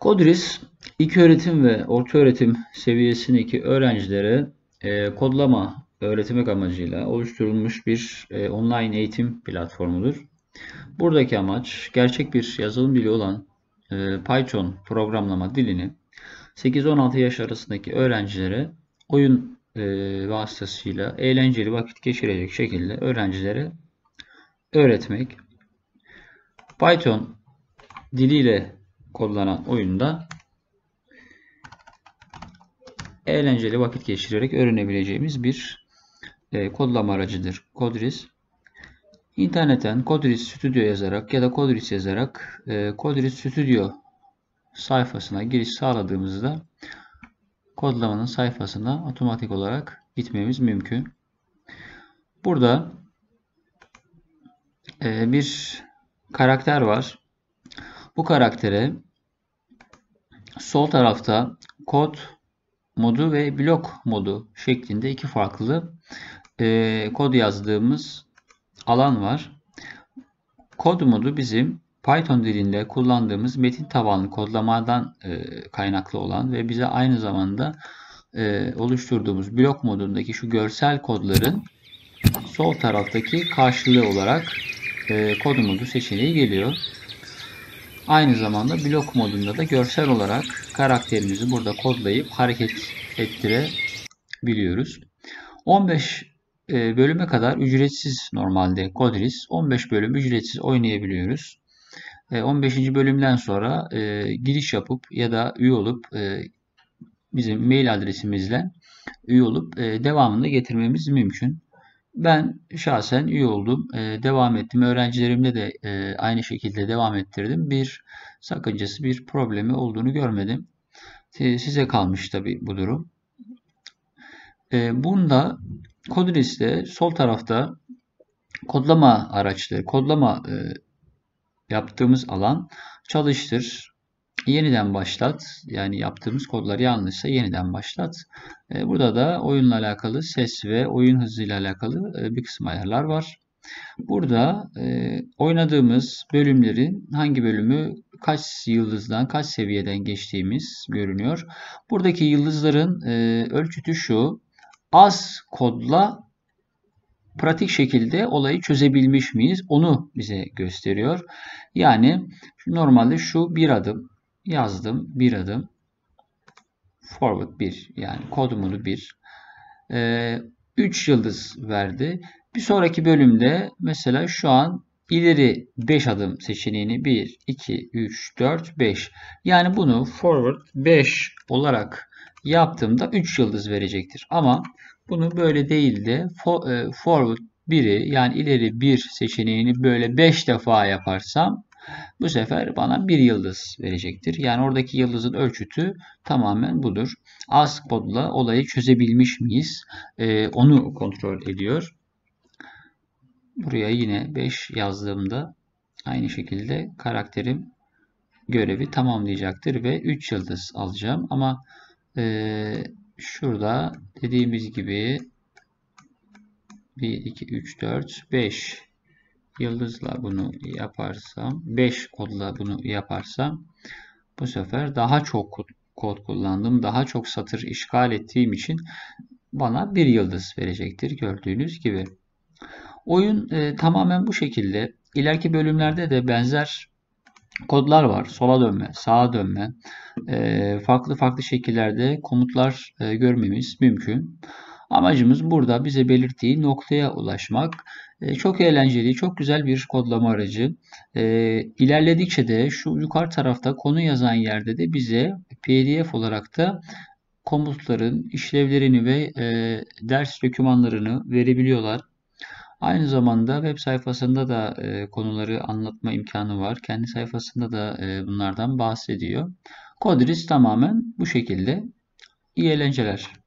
Codris, ilköğretim ve ortaöğretim seviyesindeki öğrencilere kodlama öğretmek amacıyla oluşturulmuş bir online eğitim platformudur. Buradaki amaç gerçek bir yazılım dili olan Python programlama dilini 8-16 yaş arasındaki öğrencilere oyun vasıtasıyla eğlenceli vakit geçirecek şekilde öğrencilere öğretmek. Python diliyle kodlanan oyunda eğlenceli vakit geçirerek öğrenebileceğimiz bir kodlama aracıdır Codris. İnternetten Codris Studio yazarak ya da Codris yazarak Codris Studio sayfasına giriş sağladığımızda kodlamanın sayfasına otomatik olarak gitmemiz mümkün. Burada bir karakter var. Bu karaktere sol tarafta kod modu ve blok modu şeklinde iki farklı kod yazdığımız alan var. Kod modu bizim Python dilinde kullandığımız metin tabanlı kodlamadan kaynaklı olan ve bize aynı zamanda oluşturduğumuz blok modundaki şu görsel kodların sol taraftaki karşılığı olarak kod modu seçeneği geliyor. Aynı zamanda blok modunda da görsel olarak karakterimizi burada kodlayıp hareket ettirebiliyoruz. 15 bölüme kadar ücretsiz normalde Codris. 15 bölüm ücretsiz oynayabiliyoruz. 15. bölümden sonra giriş yapıp ya da üye olup bizim mail adresimizle üye olup devamını getirmemiz mümkün. Ben şahsen üye oldum. Devam ettim. Öğrencilerimle de aynı şekilde devam ettirdim. Bir sakıncası, bir problemi olduğunu görmedim. Size kalmış tabii bu durum. Bunda Codris'te sol tarafta kodlama araçları, kodlama yaptığımız alan çalıştır, yeniden başlat. Yani yaptığımız kodlar yanlışsa yeniden başlat. Burada da oyunla alakalı ses ve oyun hızıyla alakalı bir kısım ayarlar var. Burada oynadığımız bölümlerin hangi bölümü kaç yıldızdan, kaç seviyeden geçtiğimiz görünüyor. Buradaki yıldızların ölçütü şu. Az kodla pratik şekilde olayı çözebilmiş miyiz? Onu bize gösteriyor. Yani normalde şu bir adım yazdım. Bir adım. Forward 1. Yani kod modu 1. 3 yıldız verdi. Bir sonraki bölümde mesela şu an ileri 5 adım seçeneğini 1, 2, 3, 4, 5. Yani bunu forward 5 olarak yaptığımda 3 yıldız verecektir. Ama bunu böyle değil de forward 1'i yani ileri 1 seçeneğini böyle 5 defa yaparsam bu sefer bana bir yıldız verecektir. Yani oradaki yıldızın ölçütü tamamen budur. Az kodla olayı çözebilmiş miyiz? Onu kontrol ediyor. Buraya yine 5 yazdığımda aynı şekilde karakterim görevi tamamlayacaktır ve 3 yıldız alacağım. Ama şurada dediğimiz gibi 1, 2, 3, 4, 5 yıldızla bunu yaparsam, 5 kodla bunu yaparsam bu sefer daha çok kod kullandım. Daha çok satır işgal ettiğim için bana bir yıldız verecektir gördüğünüz gibi. Oyun tamamen bu şekilde. İleriki bölümlerde de benzer kodlar var. Sola dönme, sağa dönme, farklı farklı şekillerde komutlar görmemiz mümkün. Amacımız burada bize belirttiği noktaya ulaşmak. Çok eğlenceli, çok güzel bir kodlama aracı. İlerledikçe de şu yukarı tarafta konu yazan yerde de bize PDF olarak da komutların işlevlerini ve ders dokümanlarını verebiliyorlar. Aynı zamanda web sayfasında da konuları anlatma imkanı var. Kendi sayfasında da bunlardan bahsediyor. Codris tamamen bu şekilde. İyi eğlenceler.